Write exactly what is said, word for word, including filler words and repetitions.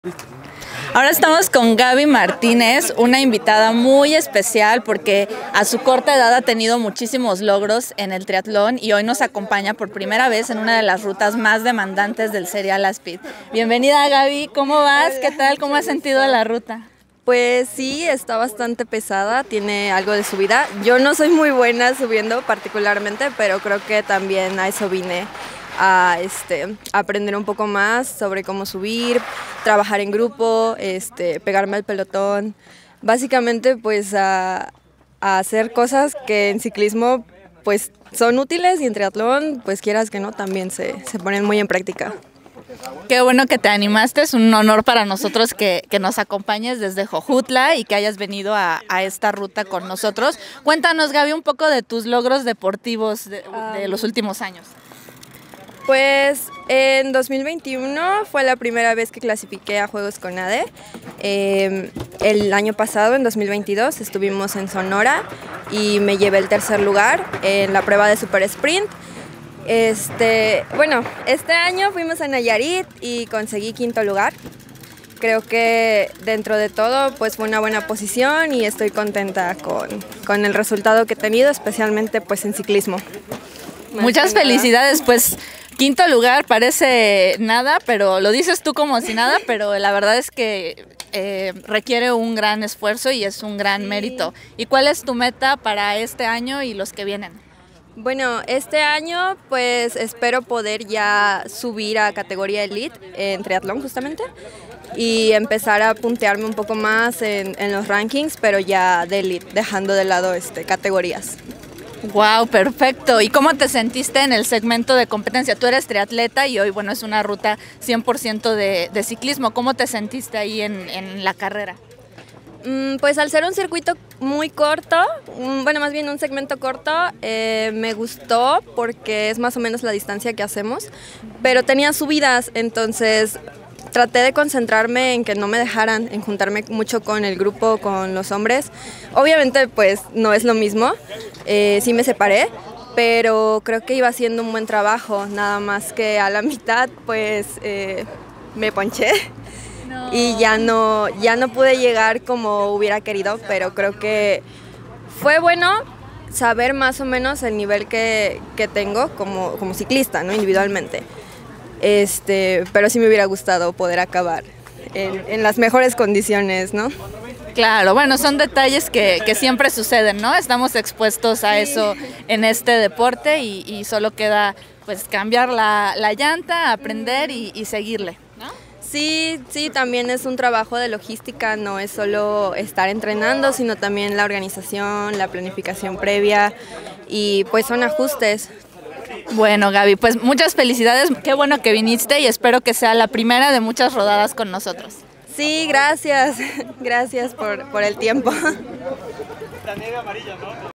Ahora estamos con Gaby Martínez, una invitada muy especial porque a su corta edad ha tenido muchísimos logros en el triatlón y hoy nos acompaña por primera vez en una de las rutas más demandantes del Serial Speed. Bienvenida, Gaby, ¿cómo vas? ¿Qué tal? ¿Cómo has sentido la ruta? Pues sí, está bastante pesada, tiene algo de subida. Yo no soy muy buena subiendo particularmente, pero creo que también a eso vine. A este, aprender un poco más sobre cómo subir, trabajar en grupo, este, pegarme al pelotón, básicamente pues a, a hacer cosas que en ciclismo pues son útiles y en triatlón pues quieras que no también se, se ponen muy en práctica. Qué bueno que te animaste, es un honor para nosotros que, que nos acompañes desde Jojutla y que hayas venido a, a esta ruta con nosotros. Cuéntanos, Gaby, un poco de tus logros deportivos de, de los últimos años. Pues en dos mil veintiuno fue la primera vez que clasifiqué a Juegos CONADE. Eh, el año pasado, en dos mil veintidós, estuvimos en Sonora y me llevé el tercer lugar en la prueba de Super Sprint. Este, bueno, este año fuimos a Nayarit y conseguí quinto lugar. Creo que dentro de todo pues fue una buena posición y estoy contenta con, con el resultado que he tenido, especialmente pues en ciclismo. Muchas felicidades, pues quinto lugar parece nada, pero lo dices tú como si nada, pero la verdad es que eh, requiere un gran esfuerzo y es un gran mérito. ¿Y cuál es tu meta para este año y los que vienen? Bueno, este año pues espero poder ya subir a categoría Elite en triatlón justamente y empezar a puntearme un poco más en, en los rankings, pero ya de Elite, dejando de lado este, categorías. Wow, perfecto. ¿Y cómo te sentiste en el segmento de competencia? Tú eres triatleta y hoy, bueno, es una ruta cien por ciento de, de ciclismo. ¿Cómo te sentiste ahí en, en la carrera? Mm, pues al ser un circuito muy corto, un, bueno, más bien un segmento corto, eh, me gustó porque es más o menos la distancia que hacemos, pero tenía subidas, entonces traté de concentrarme en que no me dejaran, en juntarme mucho con el grupo, con los hombres. Obviamente pues no es lo mismo, eh, sí me separé, pero creo que iba haciendo un buen trabajo, nada más que a la mitad pues eh, me ponché no. y ya no, ya no pude llegar como hubiera querido, pero creo que fue bueno saber más o menos el nivel que, que tengo como, como ciclista, ¿no? Individualmente. Este, pero sí me hubiera gustado poder acabar en, en las mejores condiciones, ¿no? Claro, bueno, son detalles que, que siempre suceden, ¿no? Estamos expuestos a eso en este deporte y, y solo queda pues cambiar la, la llanta, aprender y, y seguirle, ¿no? Sí, sí, también es un trabajo de logística, no es solo estar entrenando, sino también la organización, la planificación previa y pues son ajustes. Bueno, Gaby, pues muchas felicidades, qué bueno que viniste y espero que sea la primera de muchas rodadas con nosotros. Sí, gracias, gracias por, por el tiempo.